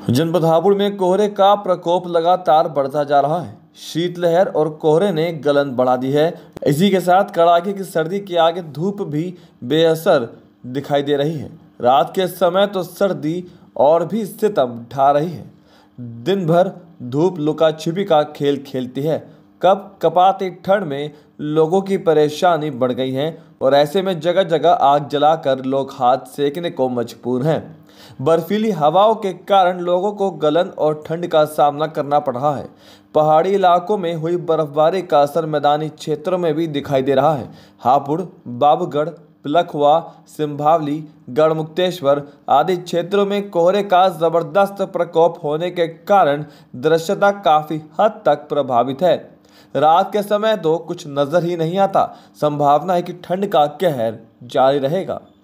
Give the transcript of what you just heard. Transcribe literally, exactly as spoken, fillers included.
जनपद हापुड़ में कोहरे का प्रकोप लगातार बढ़ता जा रहा है। शीतलहर और कोहरे ने गलन बढ़ा दी है। इसी के साथ कड़ाके की सर्दी के आगे धूप भी बेअसर दिखाई दे रही है। रात के समय तो सर्दी और भी सितम ढा रही है। दिन भर धूप लुका छिपी का खेल खेलती है। कप कपाती ठंड में लोगों की परेशानी बढ़ गई है और ऐसे में जगह जगह आग जलाकर लोग हाथ सेकने को मजबूर हैं। बर्फीली हवाओं के कारण लोगों को गलन और ठंड का सामना करना पड़ रहा है। पहाड़ी इलाकों में हुई बर्फबारी का असर मैदानी क्षेत्रों में भी दिखाई दे रहा है। हापुड़, बाबूगढ़, पिलखुआ, सिंभावली, गढ़मुक्तेश्वर आदि क्षेत्रों में कोहरे का जबरदस्त प्रकोप होने के कारण दृश्यता काफी हद तक प्रभावित है। रात के समय तो कुछ नजर ही नहीं आता। संभावना है कि ठंड का कहर जारी रहेगा।